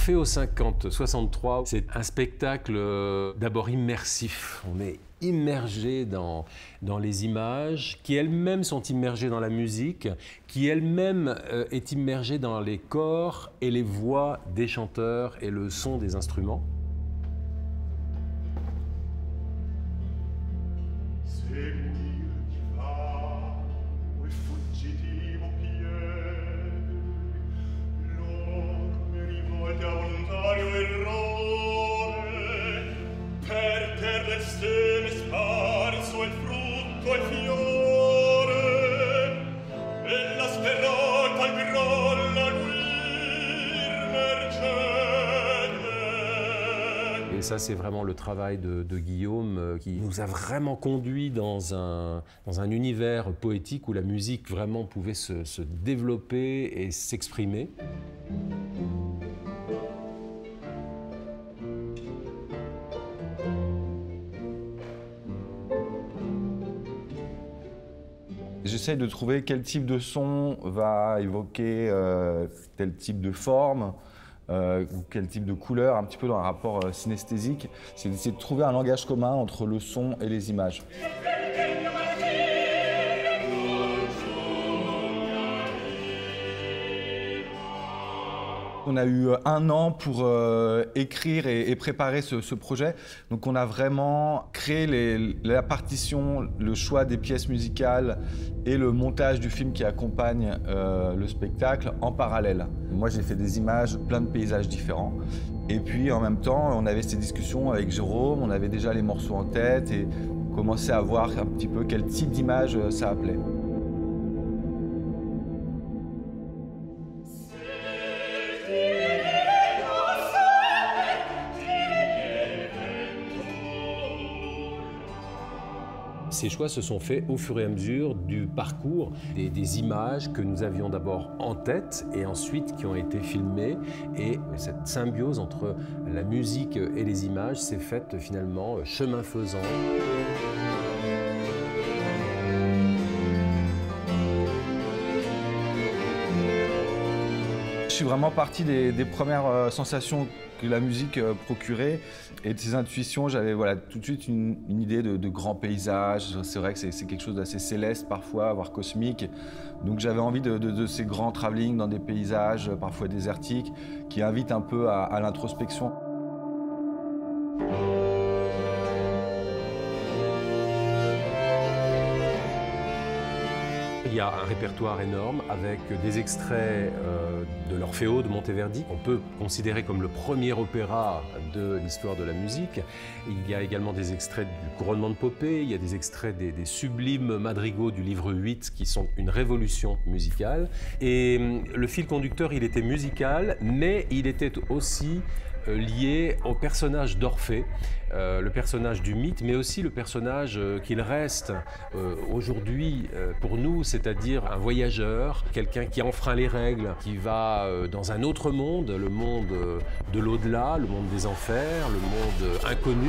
Orfeo 50-63, c'est un spectacle d'abord immersif. On est immergé dans les images, qui elles-mêmes sont immergées dans la musique, qui elle-même est immergée dans les corps et les voix des chanteurs et le son des instruments. Et ça, c'est vraiment le travail de Guillaume qui nous a vraiment conduits dans un univers poétique où la musique vraiment pouvait se développer et s'exprimer. J'essaie de trouver quel type de son va évoquer tel type de forme ou quel type de couleur, un petit peu dans un rapport synesthésique. C'est d'essayer de trouver un langage commun entre le son et les images. On a eu 1 an pour écrire et préparer ce projet. Donc on a vraiment créé la partition, le choix des pièces musicales et le montage du film qui accompagne le spectacle en parallèle. Moi j'ai fait des images, plein de paysages différents. Et puis en même temps, on avait ces discussions avec Jérôme, on avait déjà les morceaux en tête et on commençait à voir un petit peu quel type d'image ça appelait. Ces choix se sont faits au fur et à mesure du parcours des images que nous avions d'abord en tête et ensuite qui ont été filmées. Et cette symbiose entre la musique et les images s'est faite finalement chemin faisant. Je suis vraiment parti des premières sensations que la musique procurait et de ces intuitions. J'avais tout de suite une idée de grands paysages. C'est vrai que c'est quelque chose d'assez céleste parfois, voire cosmique. Donc j'avais envie de ces grands travelling dans des paysages parfois désertiques qui invitent un peu à l'introspection. Il y a un répertoire énorme avec des extraits de l'Orfeo de Monteverdi, qu'on peut considérer comme le premier opéra de l'histoire de la musique. Il y a également des extraits du Couronnement de Popée, il y a des extraits des sublimes madrigaux du livre 8 qui sont une révolution musicale. Et le fil conducteur, il était musical, mais il était aussi lié au personnage d'Orphée, le personnage du mythe, mais aussi le personnage qu'il reste aujourd'hui pour nous, c'est-à-dire un voyageur, quelqu'un qui enfreint les règles, qui va dans un autre monde, le monde de l'au-delà, le monde des enfers, le monde inconnu.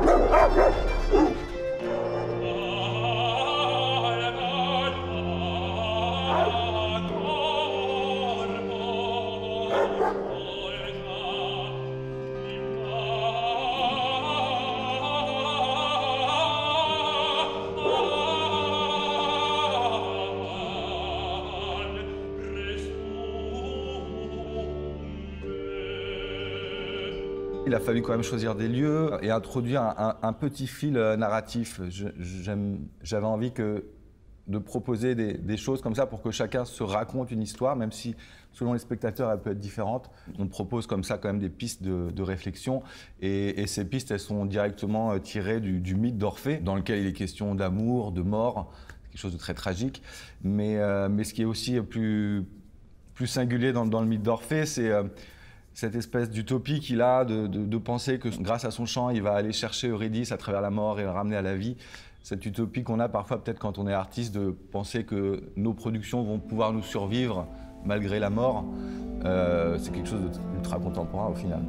Il a fallu quand même choisir des lieux et introduire un petit fil narratif. J'avais envie de proposer des choses comme ça pour que chacun se raconte une histoire, même si selon les spectateurs elle peut être différente. On propose comme ça quand même des pistes de réflexion et ces pistes elles sont directement tirées du mythe d'Orphée dans lequel il est question d'amour, de mort, quelque chose de très tragique. Mais ce qui est aussi plus singulier dans le mythe d'Orphée, c'est cette espèce d'utopie qu'il a de penser que grâce à son chant, il va aller chercher Eurydice à travers la mort et le ramener à la vie. Cette utopie qu'on a parfois peut-être quand on est artiste, de penser que nos productions vont pouvoir nous survivre malgré la mort, c'est quelque chose d'ultra contemporain au final.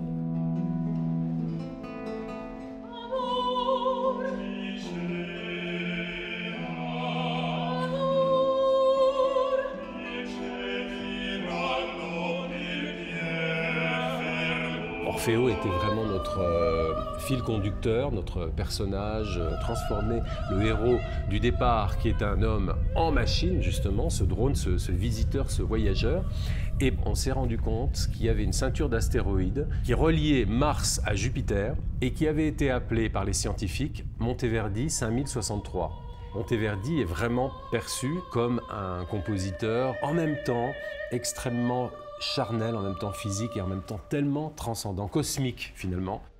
Orfeo était vraiment notre fil conducteur, notre personnage transformé, le héros du départ qui est un homme en machine justement, ce drone, ce visiteur, ce voyageur. Et on s'est rendu compte qu'il y avait une ceinture d'astéroïdes qui reliait Mars à Jupiter et qui avait été appelée par les scientifiques Monteverdi 5063. Monteverdi est vraiment perçu comme un compositeur en même temps extrêmement charnel, en même temps physique et en même temps tellement transcendant, cosmique finalement.